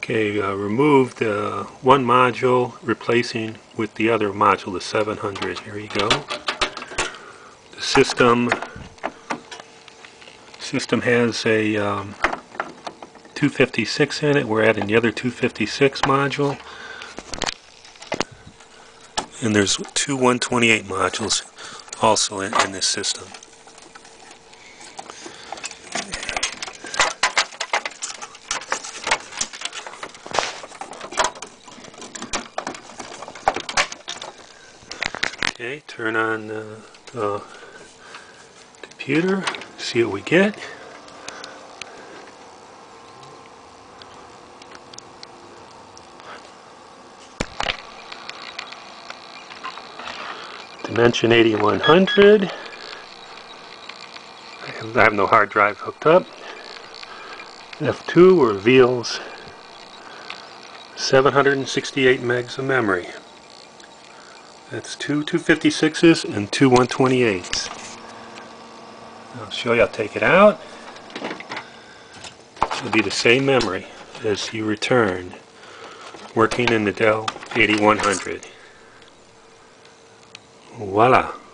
Okay, remove the one module, replacing with the other module, the 700. Here you go. The system has a 256 in it. We're adding the other 256 module. And there's two 128 modules also in this system. Okay, turn on the computer, see what we get. Dimension 8100. I have no hard drive hooked up. F2 reveals 768 megs of memory. That's two 256s and two 128s. I'll show you. I'll take it out. It'll be the same memory as you returned, working in the Dell 8100. Voila!